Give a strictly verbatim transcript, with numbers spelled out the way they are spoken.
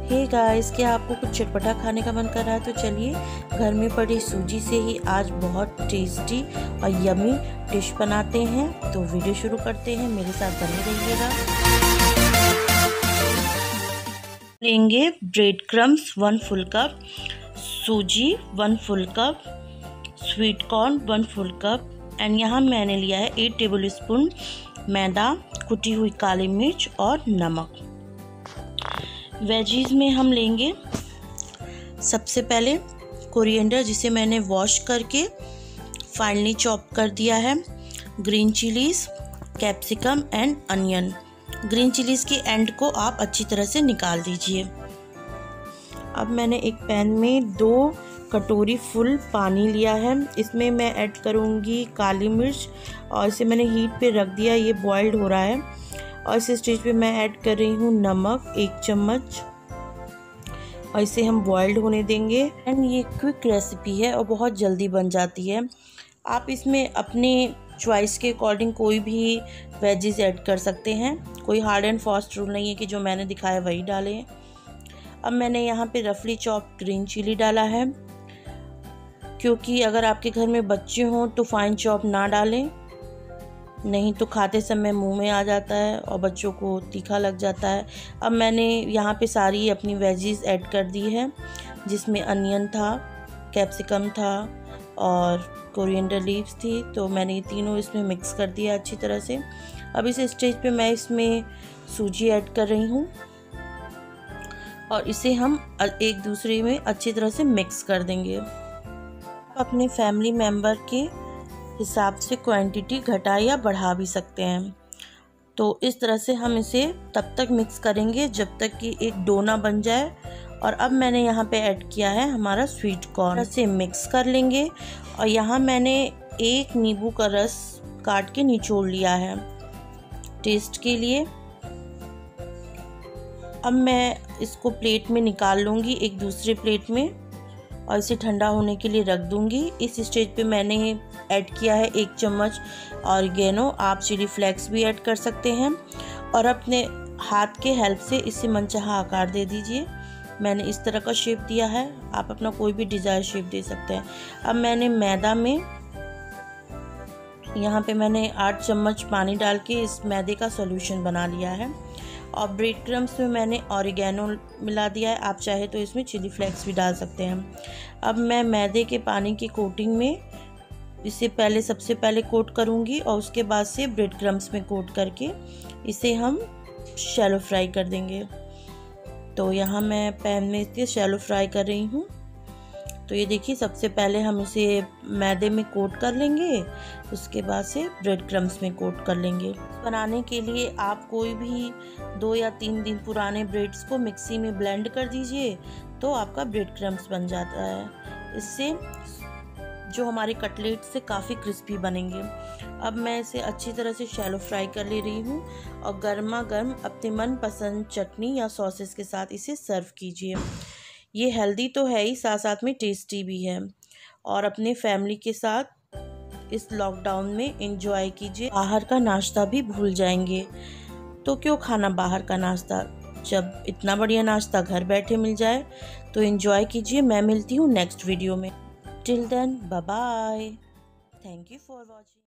Hey guys, क्या आपको कुछ चटपटा खाने का मन कर रहा है? तो चलिए घर में पड़ी सूजी से ही आज बहुत टेस्टी और यमी डिश बनाते हैं। तो वीडियो शुरू करते हैं, मेरे साथ बने रहिएगा। लेंगे bread crumbs one full cup, सूजी one full cup, sweet corn one full cup and यहाँ मैंने लिया है एट टेबल स्पून मैदा, कुटी हुई काली मिर्च और नमक। वेजीज में हम लेंगे सबसे पहले कोरिएंडर, जिसे मैंने वॉश करके फाइनली चॉप कर दिया है, green chillies, capsicum and onion. Green chillies के एंड को आप अच्छी तरह से निकाल दीजिए। अब मैंने एक पैन में दो कटोरी फुल पानी लिया है, इसमें मैं ऐड करूँगी काली मिर्च और इसे मैंने हीट पे रख दिया, ये बॉइल्ड हो रहा है। और इस स्टेज पे मैं ऐड कर रही हूँ नमक एक चम्मच और इसे हम बॉइल्ड होने देंगे। एंड ये क्विक रेसिपी है और बहुत जल्दी बन जाती है। आप इसमें अपने चॉइस के अकॉर्डिंग कोई भी वेजीज ऐड कर सकते हैं, कोई हार्ड एंड फास्ट रूल नहीं है कि जो मैंने दिखाया वही डालें। अब मैंने यहाँ पे रफली चॉप ग्रीन चिली डाला है, क्योंकि अगर आपके घर में बच्चे हों तो फाइन चॉप ना डालें, नहीं तो खाते समय मुंह में आ जाता है और बच्चों को तीखा लग जाता है। अब मैंने यहाँ पे सारी अपनी वेजीज ऐड कर दी है, जिसमें अनियन था, कैप्सिकम था और कोरिएंडर लीव्स थी। तो मैंने ये तीनों इसमें मिक्स कर दिया अच्छी तरह से। अब इस स्टेज पे मैं इसमें सूजी ऐड कर रही हूँ और इसे हम एक दूसरे में अच्छी तरह से मिक्स कर देंगे। अपने फैमिली मेम्बर के हिसाब से क्वांटिटी घटा या बढ़ा भी सकते हैं। तो इस तरह से हम इसे तब तक मिक्स करेंगे जब तक कि एक डोना बन जाए। और अब मैंने यहाँ पे ऐड किया है हमारा स्वीट कॉर्न, इसे मिक्स कर लेंगे। और यहाँ मैंने एक नींबू का रस काट के निचोड़ लिया है टेस्ट के लिए। अब मैं इसको प्लेट में निकाल लूँगी, एक दूसरे प्लेट में, और इसे ठंडा होने के लिए रख दूंगी। इस स्टेज पे मैंने ऐड किया है एक चम्मच ऑरिगेनो, आप चिली फ्लेक्स भी ऐड कर सकते हैं। और अपने हाथ के हेल्प से इसे मनचाहा आकार दे दीजिए। मैंने इस तरह का शेप दिया है, आप अपना कोई भी डिज़ायर शेप दे सकते हैं। अब मैंने मैदा में यहाँ पे मैंने आठ चम्मच पानी डाल के इस मैदे का सॉल्यूशन बना लिया है। और ब्रेड क्रम्स में मैंने ऑरिगेनो मिला दिया है, आप चाहे तो इसमें चिली फ्लेक्स भी डाल सकते हैं। अब मैं मैदे के पानी की कोटिंग में इसे पहले सबसे पहले कोट करूँगी और उसके बाद से ब्रेड क्रम्स में कोट करके इसे हम शैलो फ्राई कर देंगे। तो यहाँ मैं पैन में इसे शैलो फ्राई कर रही हूँ। तो ये देखिए, सबसे पहले हम इसे मैदे में कोट कर लेंगे, उसके बाद से ब्रेड क्रम्स में कोट कर लेंगे। बनाने के लिए आप कोई भी दो या तीन दिन पुराने ब्रेड्स को मिक्सी में ब्लेंड कर दीजिए, तो आपका ब्रेड क्रम्स बन जाता है। इससे जो हमारे कटलेट से काफ़ी क्रिस्पी बनेंगे। अब मैं इसे अच्छी तरह से शैलो फ्राई कर ले रही हूँ और गर्मा गर्म अपने मनपसंद चटनी या सॉसेस के साथ इसे सर्व कीजिए। ये हेल्दी तो है ही, साथ साथ में टेस्टी भी है। और अपने फैमिली के साथ इस लॉकडाउन में एंजॉय कीजिए। बाहर का नाश्ता भी भूल जाएंगे, तो क्यों खाना बाहर का नाश्ता, जब इतना बढ़िया नाश्ता घर बैठे मिल जाए। तो एंजॉय कीजिए। मैं मिलती हूँ नेक्स्ट वीडियो में। Till then, bye bye, thank you for watching.